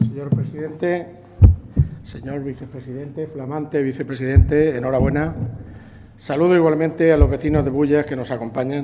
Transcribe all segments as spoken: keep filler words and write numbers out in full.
Señor presidente, señor vicepresidente, flamante vicepresidente, enhorabuena. Saludo igualmente a los vecinos de Bullas que nos acompañan.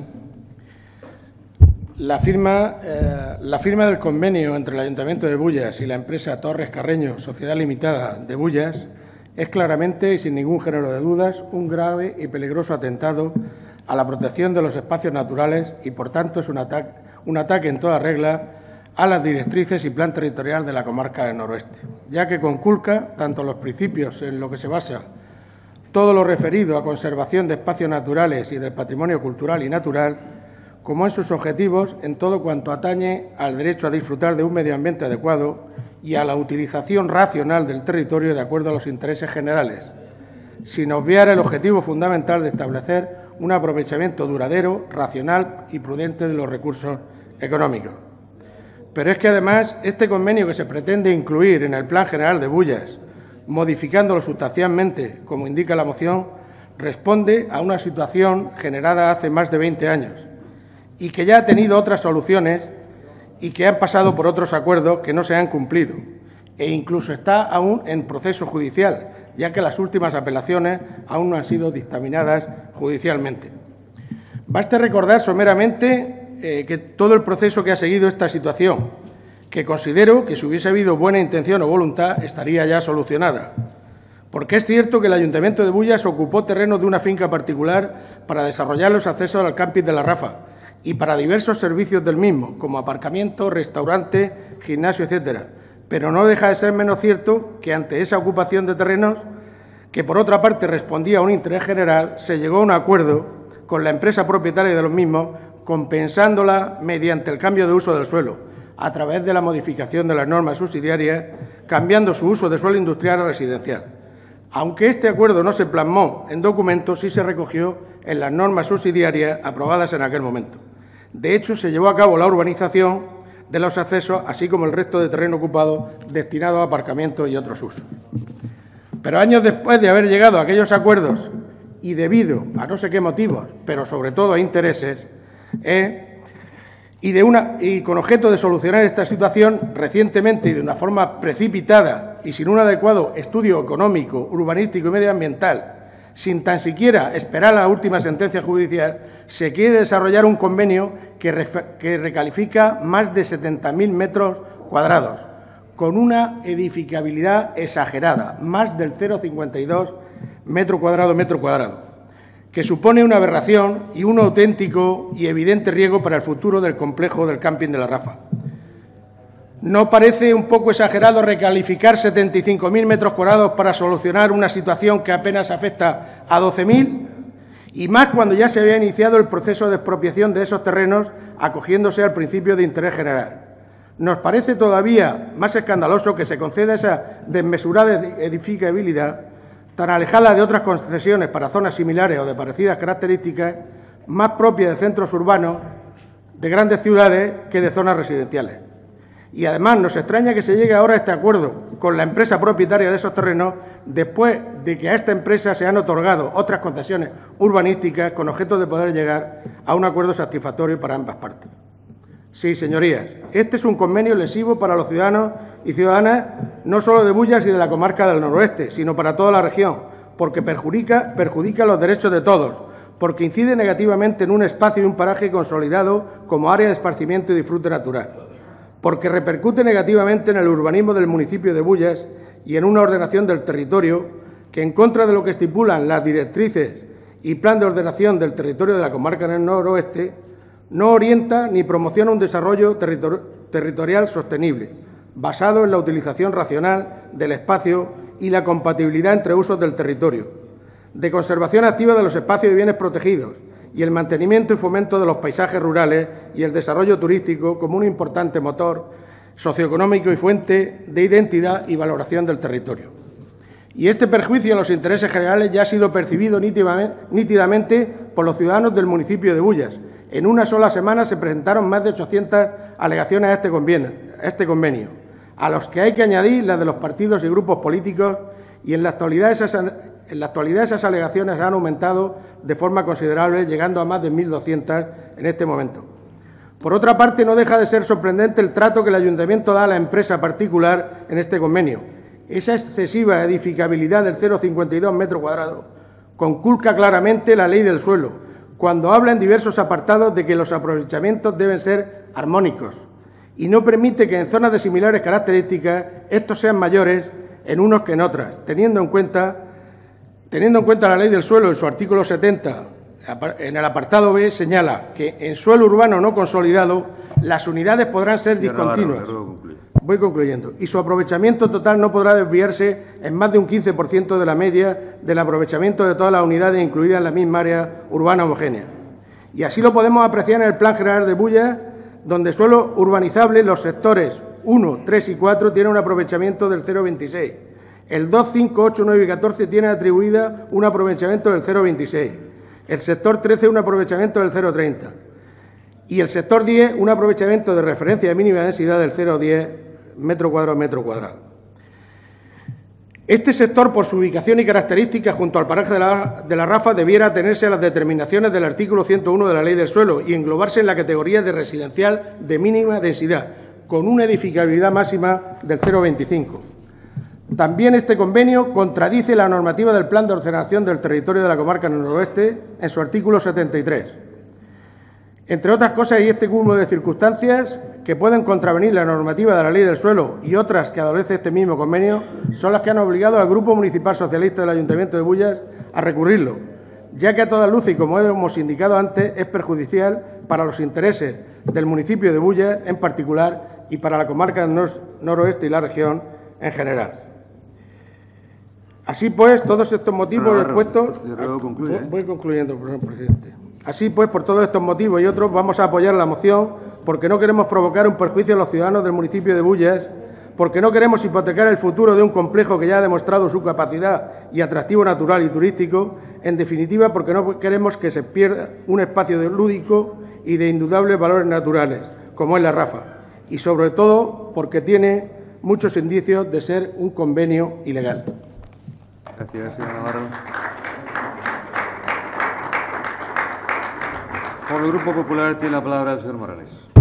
La firma, eh, la firma del convenio entre el Ayuntamiento de Bullas y la empresa Torres Carreño, Sociedad Limitada de Bullas, es claramente y sin ningún género de dudas un grave y peligroso atentado a la protección de los espacios naturales y, por tanto, es un ataque, un ataque en toda regla a las directrices y plan territorial de la comarca del Noroeste, ya que conculca tanto los principios en los que se basa todo lo referido a conservación de espacios naturales y del patrimonio cultural y natural, como en sus objetivos en todo cuanto atañe al derecho a disfrutar de un medio ambiente adecuado y a la utilización racional del territorio de acuerdo a los intereses generales, sin obviar el objetivo fundamental de establecer un aprovechamiento duradero, racional y prudente de los recursos económicos. Pero es que, además, este convenio que se pretende incluir en el Plan General de Bullas, modificándolo sustancialmente, como indica la moción, responde a una situación generada hace más de veinte años y que ya ha tenido otras soluciones y que han pasado por otros acuerdos que no se han cumplido e incluso está aún en proceso judicial, ya que las últimas apelaciones aún no han sido dictaminadas judicialmente. Baste recordar someramente eh, que todo el proceso que ha seguido esta situación, que considero que si hubiese habido buena intención o voluntad estaría ya solucionada, porque es cierto que el Ayuntamiento de Bullas ocupó terreno de una finca particular para desarrollar los accesos al camping de la Rafa y para diversos servicios del mismo, como aparcamiento, restaurante, gimnasio, etcétera. Pero no deja de ser menos cierto que ante esa ocupación de terrenos, que por otra parte respondía a un interés general, se llegó a un acuerdo con la empresa propietaria de los mismos, compensándola mediante el cambio de uso del suelo, a través de la modificación de las normas subsidiarias, cambiando su uso de suelo industrial a residencial. Aunque este acuerdo no se plasmó en documentos, sí se recogió en las normas subsidiarias aprobadas en aquel momento. De hecho, se llevó a cabo la urbanización de los accesos, así como el resto de terreno ocupado destinado a aparcamiento y otros usos. Pero años después de haber llegado a aquellos acuerdos y debido a no sé qué motivos, pero sobre todo a intereses, eh, y, de una, y con objeto de solucionar esta situación, recientemente y de una forma precipitada y sin un adecuado estudio económico, urbanístico y medioambiental, sin tan siquiera esperar la última sentencia judicial, se quiere desarrollar un convenio que, re, que recalifica más de setenta mil metros cuadrados, con una edificabilidad exagerada, más del cero coma cincuenta y dos metro cuadrado metro cuadrado, que supone una aberración y un auténtico y evidente riesgo para el futuro del complejo del camping de la Rafa. ¿No parece un poco exagerado recalificar setenta y cinco mil metros cuadrados para solucionar una situación que apenas afecta a doce mil? Y más cuando ya se había iniciado el proceso de expropiación de esos terrenos, acogiéndose al principio de interés general. Nos parece todavía más escandaloso que se conceda esa desmesurada edificabilidad, tan alejada de otras concesiones para zonas similares o de parecidas características, más propias de centros urbanos, de grandes ciudades, que de zonas residenciales. Y además nos extraña que se llegue ahora a este acuerdo con la empresa propietaria de esos terrenos después de que a esta empresa se han otorgado otras concesiones urbanísticas con objeto de poder llegar a un acuerdo satisfactorio para ambas partes. Sí, señorías, este es un convenio lesivo para los ciudadanos y ciudadanas no solo de Bullas y de la comarca del Noroeste, sino para toda la región, porque perjudica, perjudica los derechos de todos, porque incide negativamente en un espacio y un paraje consolidado como área de esparcimiento y disfrute natural, porque repercute negativamente en el urbanismo del municipio de Bullas y en una ordenación del territorio que, en contra de lo que estipulan las directrices y plan de ordenación del territorio de la comarca del Noroeste, no orienta ni promociona un desarrollo territor territorial sostenible, basado en la utilización racional del espacio y la compatibilidad entre usos del territorio, de conservación activa de los espacios y bienes protegidos y el mantenimiento y fomento de los paisajes rurales y el desarrollo turístico como un importante motor socioeconómico y fuente de identidad y valoración del territorio. Y este perjuicio a los intereses generales ya ha sido percibido nítidamente por los ciudadanos del municipio de Bullas. En una sola semana se presentaron más de ochocientas alegaciones a este convenio, a este convenio, a los que hay que añadir las de los partidos y grupos políticos, y en la actualidad esas, en la actualidad esas alegaciones han aumentado de forma considerable, llegando a más de mil doscientas en este momento. Por otra parte, no deja de ser sorprendente el trato que el Ayuntamiento da a la empresa particular en este convenio. Esa excesiva edificabilidad del cero coma cincuenta y dos metros cuadrados conculca claramente la ley del suelo, cuando habla en diversos apartados de que los aprovechamientos deben ser armónicos y no permite que en zonas de similares características estos sean mayores en unos que en otras, teniendo en cuenta, teniendo en cuenta la ley del suelo en su artículo setenta, en el apartado B, señala que en suelo urbano no consolidado las unidades podrán ser discontinuas. Voy concluyendo. Y su aprovechamiento total no podrá desviarse en más de un quince por ciento de la media del aprovechamiento de todas las unidades incluidas en la misma área urbana homogénea. Y así lo podemos apreciar en el Plan General de Bullas, donde suelo urbanizable los sectores uno, tres y cuatro tienen un aprovechamiento del cero coma veintiséis. El dos, cinco, ocho, nueve y catorce tienen atribuida un aprovechamiento del cero coma veintiséis. El sector trece un aprovechamiento del cero coma treinta. Y el sector diez un aprovechamiento de referencia de mínima densidad del cero coma diez metro cuadrado metro cuadrado. Este sector, por su ubicación y características junto al paraje de la, de la Rafa, debiera atenerse a las determinaciones del artículo ciento uno de la Ley del Suelo y englobarse en la categoría de residencial de mínima densidad, con una edificabilidad máxima del cero coma veinticinco. También este convenio contradice la normativa del Plan de Ordenación del Territorio de la Comarca Noroeste en su artículo setenta y tres. Entre otras cosas, hay este cúmulo de circunstancias que pueden contravenir la normativa de la Ley del Suelo y otras que adolece este mismo convenio son las que han obligado al Grupo Municipal Socialista del Ayuntamiento de Bullas a recurrirlo, ya que a todas luces, y como hemos indicado antes, es perjudicial para los intereses del municipio de Bullas en particular y para la comarca del noroeste y la región en general. Así pues, todos estos motivos expuestos... Voy concluyendo, señor presidente. Así pues, por todos estos motivos y otros, vamos a apoyar la moción porque no queremos provocar un perjuicio a los ciudadanos del municipio de Bullas, porque no queremos hipotecar el futuro de un complejo que ya ha demostrado su capacidad y atractivo natural y turístico, en definitiva, porque no queremos que se pierda un espacio de lúdico y de indudables valores naturales, como es la Rafa, y sobre todo porque tiene muchos indicios de ser un convenio ilegal. Gracias, señor Navarro. Por el Grupo Popular tiene la palabra el señor Morales.